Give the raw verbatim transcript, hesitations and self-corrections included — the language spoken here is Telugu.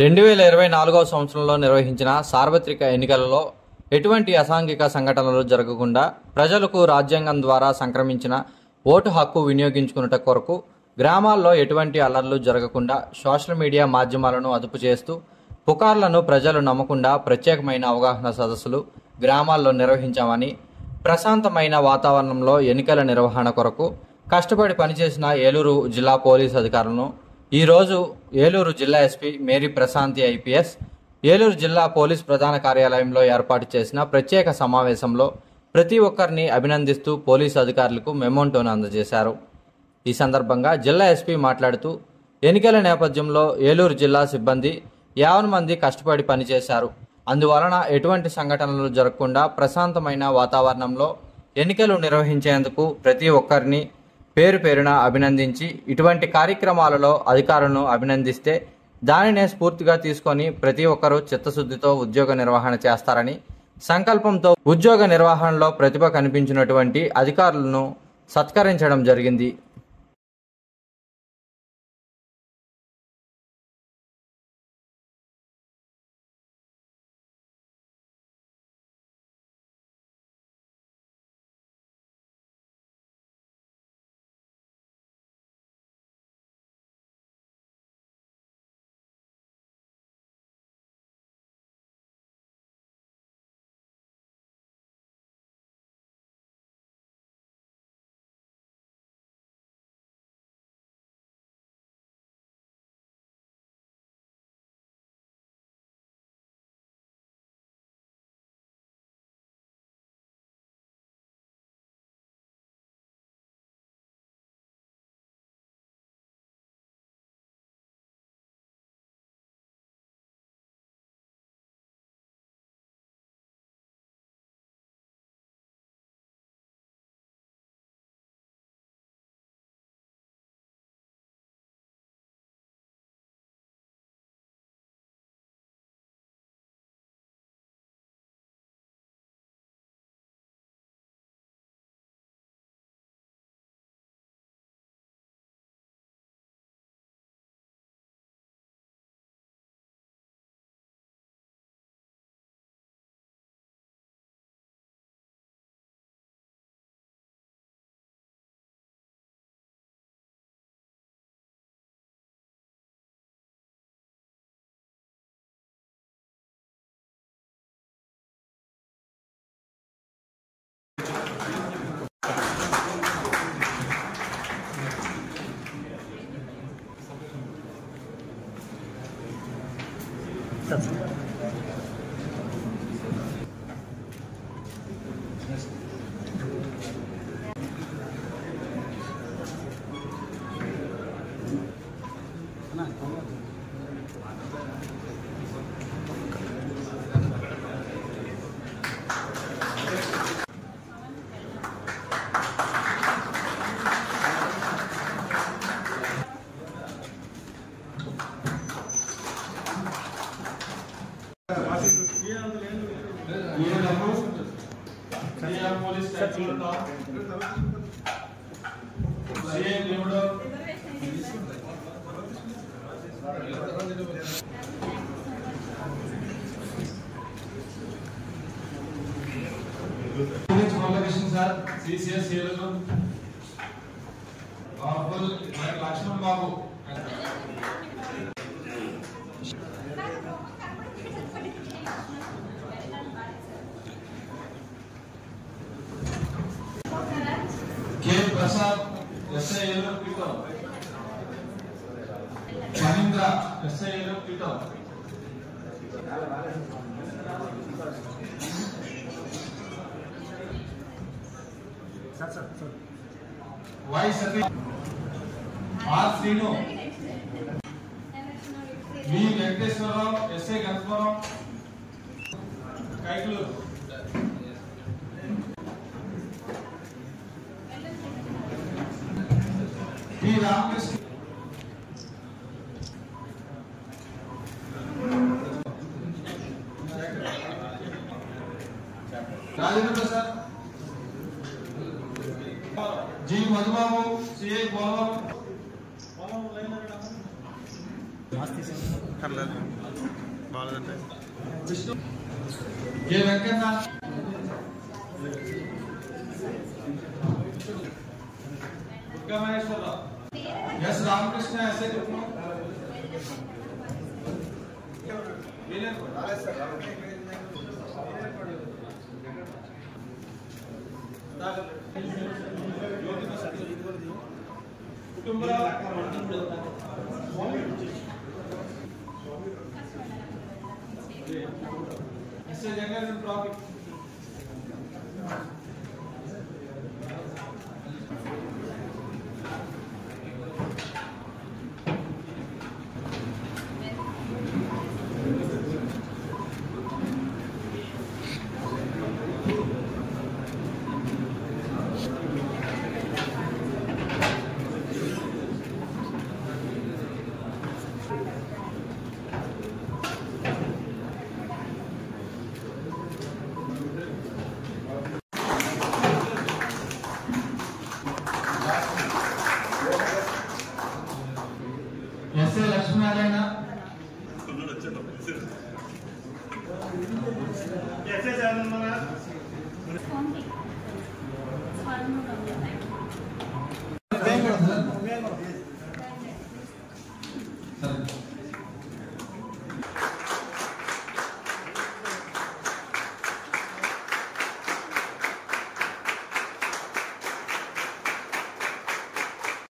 రెండు వేల ఇరవై నాలుగవ సంవత్సరంలో నిర్వహించిన సార్వత్రిక ఎన్నికలలో ఎటువంటి అసాంఘిక సంఘటనలు జరగకుండా ప్రజలకు రాజ్యాంగం ద్వారా సంక్రమించిన ఓటు హక్కు వినియోగించుకున్నట కొరకు గ్రామాల్లో ఎటువంటి అల్లర్లు జరగకుండా సోషల్ మీడియా మాధ్యమాలను అదుపు చేస్తూ పుకార్లను ప్రజలు నమ్మకుండా ప్రత్యేకమైన అవగాహన సదస్సులు గ్రామాల్లో నిర్వహించామని, ప్రశాంతమైన వాతావరణంలో ఎన్నికల నిర్వహణ కొరకు కష్టపడి పనిచేసిన ఏలూరు జిల్లా పోలీసు అధికారులను ఈరోజు ఏలూరు జిల్లా SP Mary Prashanthi IPS Eluru జిల్లా పోలీస్ ప్రధాన కార్యాలయంలో ఏర్పాటు చేసిన ప్రత్యేక సమావేశంలో ప్రతి ఒక్కరిని అభినందిస్తూ పోలీసు అధికారులకు మెమోంటోను అందజేశారు. ఈ సందర్భంగా జిల్లా ఎస్పీ మాట్లాడుతూ ఎన్నికల నేపథ్యంలో ఏలూరు జిల్లా సిబ్బంది యావన్ మంది కష్టపడి పనిచేశారు. అందువలన ఎటువంటి సంఘటనలు జరగకుండా ప్రశాంతమైన వాతావరణంలో ఎన్నికలు నిర్వహించేందుకు ప్రతి ఒక్కరిని పేరు పేరున అభినందించి, ఇటువంటి కార్యక్రమాలలో అధికారులను అభినందిస్తే దానినే స్ఫూర్తిగా తీసుకొని ప్రతి ఒక్కరూ చిత్తశుద్ధితో ఉద్యోగ నిర్వహణ చేస్తారని సంకల్పంతో ఉద్యోగ నిర్వహణలో ప్రతిభ కనిపించినటువంటి అధికారులను సత్కరించడం జరిగింది. Lakshman Babu K Prasad SI Eluru PTO Mahendra SI Eluru PTO Y Sathi R Srinu V Venkateswararao SI Ganapuram కైకులు వి రామకృష్ణ రాజేంద్ర ప్రసాద్ जी मधुबाबू सीए बोलबाबू Vishnu A Venkanna Durga Maheswararao S Ramakrishna SI Kutumbarao SI Jagan traffic SI Lakshminarayana సరే